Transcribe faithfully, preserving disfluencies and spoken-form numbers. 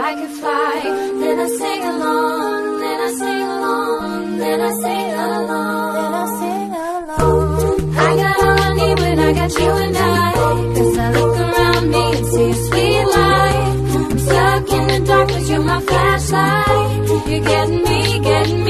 I could fly. Then I sing along, then I sing along, then I sing along, then I sing along. I got all I need when I got you and I, 'cause I look around me and see a sweet light. I'm stuck in the dark 'cause you're my flashlight. You're getting me, getting me.